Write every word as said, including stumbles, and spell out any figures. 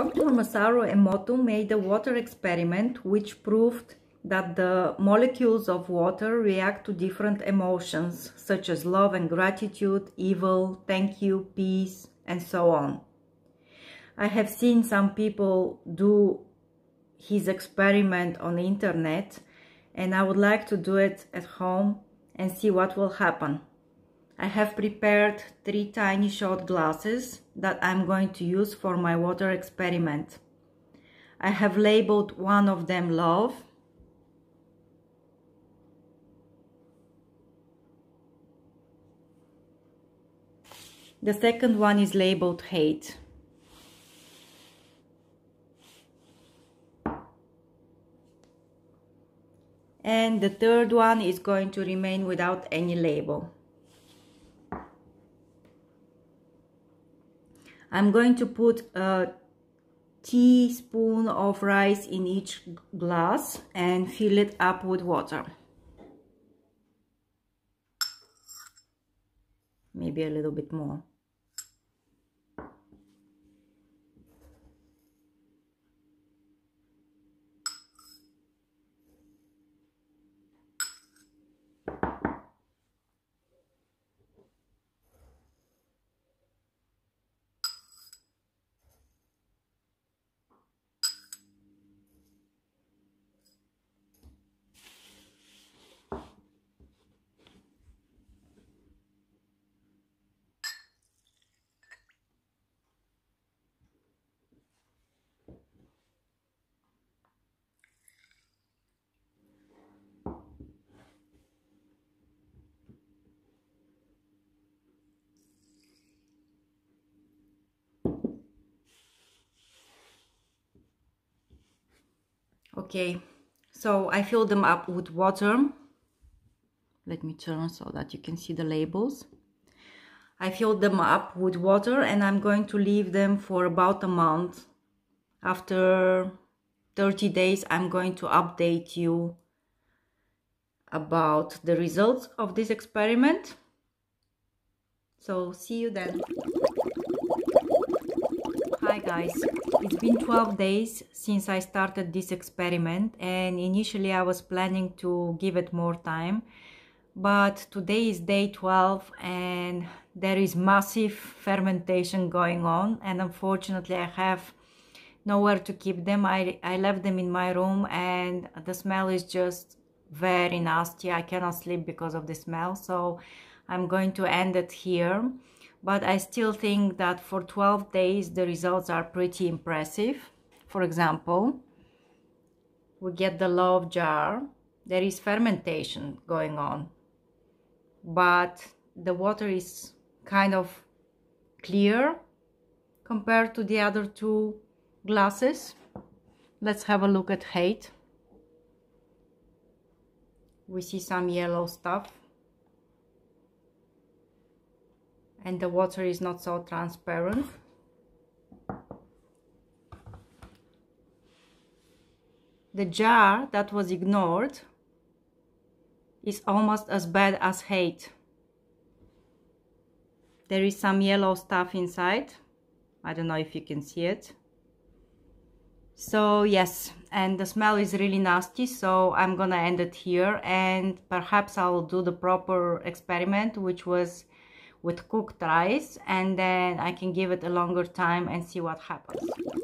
Doctor Masaru Emoto made a water experiment which proved that the molecules of water react to different emotions such as love and gratitude, evil, thank you, peace, and so on. I have seen some people do his experiment on the internet, and I would like to do it at home and see what will happen. I have prepared three tiny shot glasses that I'm going to use for my water experiment. I have labeled one of them love, the second one is labeled hate, and the third one is going to remain without any label. I'm going to put a teaspoon of rice in each glass and fill it up with water. Maybe a little bit more. Okay, so I fill them up with water. Let me turn so that you can see the labels. I filled them up with water and I'm going to leave them for about a month. After thirty days, I'm going to update you about the results of this experiment. So see you then. Hi guys, it's been twelve days since I started this experiment, and initially I was planning to give it more time, but today is day twelve and there is massive fermentation going on, and unfortunately I have nowhere to keep them. I, I left them in my room and the smell is just very nasty. I cannot sleep because of the smell, so I'm going to end it here. But I still think that for twelve days the results are pretty impressive. For example, we get the love jar. There is fermentation going on, but the water is kind of clear compared to the other two glasses. Let's have a look at hate. We see some yellow stuff, and the water is not so transparent. The jar that was ignored is almost as bad as hate. There is some yellow stuff inside. I don't know if you can see it. So yes, and the smell is really nasty, so I'm gonna end it here, and perhaps I'll do the proper experiment, which was with cooked rice, and then I can give it a longer time and see what happens.